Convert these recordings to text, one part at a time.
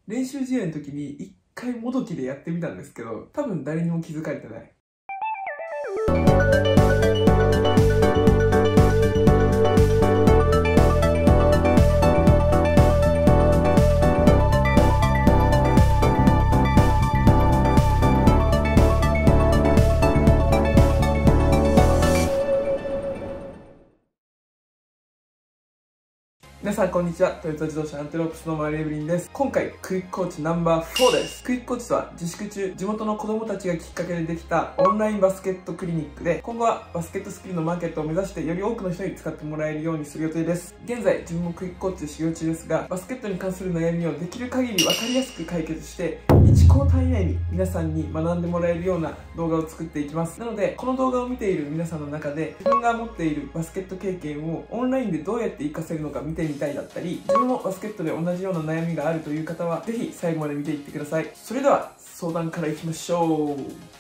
練習試合の時に一回もどきでやってみたんですけど、多分誰にも気づかれてない。皆さんこんにちは。トヨタ自動車アンテロープスのマイルエブリンです。今回クイックコーチナンバー4です。クイックコーチとは自粛中地元の子供たちがきっかけでできたオンラインバスケットクリニックで、今後はバスケットスキルのマーケットを目指してより多くの人に使ってもらえるようにする予定です。現在自分もクイックコーチで修行中ですが、バスケットに関する悩みをできる限り分かりやすく解決して1コーター以内に皆さんに学んでもらえるような動画を作っていきます。なのでこの動画を見ている皆さんの中で自分が持っているバスケット経験をオンラインでどうやって活かせるのか見てみたいだったり、自分もバスケットで同じような悩みがあるという方はぜひ最後まで見ていってください。それでは相談からいきましょう。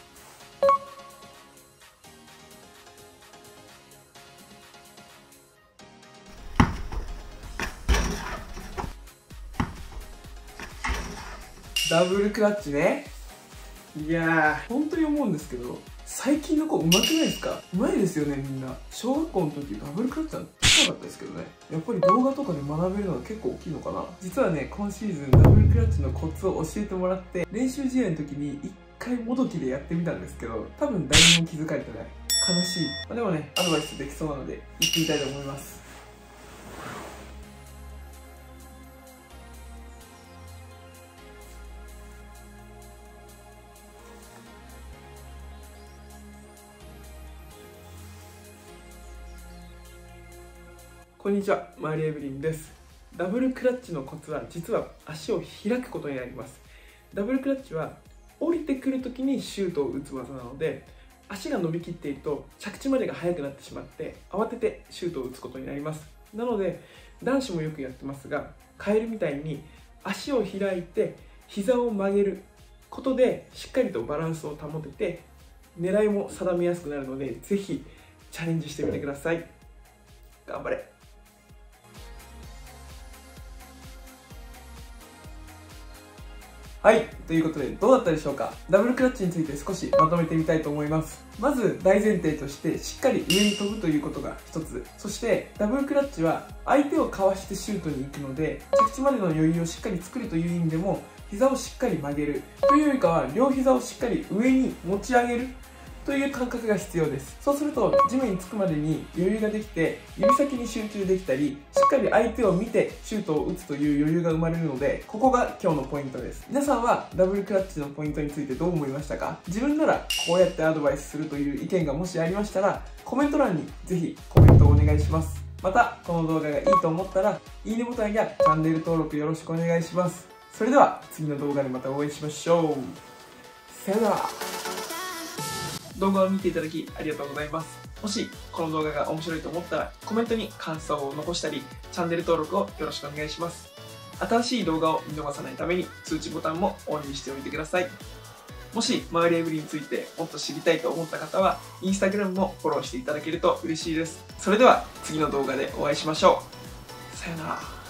ダブルクラッチね。いやー、本当に思うんですけど、最近の子上手くないですか？上手いですよね、みんな。小学校の時ダブルクラッチなんてできなかったですけどね。やっぱり動画とかで学べるのが結構大きいのかな。実はね、今シーズンダブルクラッチのコツを教えてもらって、練習試合の時に一回もどきでやってみたんですけど、多分誰にも気づかれてない。悲しい。でもね、アドバイスできそうなので、言ってみたいと思います。こんにちは、マリエブリンです。ダブルクラッチのコツは実は足を開くことになります。ダブルクラッチは降りてくるときにシュートを打つ技なので、足が伸びきっていると着地までが速くなってしまって慌ててシュートを打つことになります。なので男子もよくやってますが、カエルみたいに足を開いて膝を曲げることでしっかりとバランスを保てて狙いも定めやすくなるので、ぜひチャレンジしてみてください。頑張れ。はい、ということでどうだったでしょうか。ダブルクラッチについて少しまとめてみたいと思います。まず大前提としてしっかり上に飛ぶということが一つ。そしてダブルクラッチは相手をかわしてシュートに行くので、着地までの余裕をしっかり作るという意味でも膝をしっかり曲げるというよりかは、両膝をしっかり上に持ち上げるという感覚が必要です。そうすると地面につくまでに余裕ができて、指先に集中できたり、しっかり相手を見てシュートを打つという余裕が生まれるので、ここが今日のポイントです。皆さんはダブルクラッチのポイントについてどう思いましたか？自分ならこうやってアドバイスするという意見がもしありましたら、コメント欄にぜひコメントをお願いします。またこの動画がいいと思ったらいいねボタンやチャンネル登録よろしくお願いします。それでは次の動画でまたお会いしましょう。さよなら。動画を見ていただきありがとうございます。もしこの動画が面白いと思ったらコメントに感想を残したり、チャンネル登録をよろしくお願いします。新しい動画を見逃さないために通知ボタンもオンにしておいてください。もしマイルエブリンについてもっと知りたいと思った方はインスタグラムもフォローしていただけると嬉しいです。それでは次の動画でお会いしましょう。さよなら。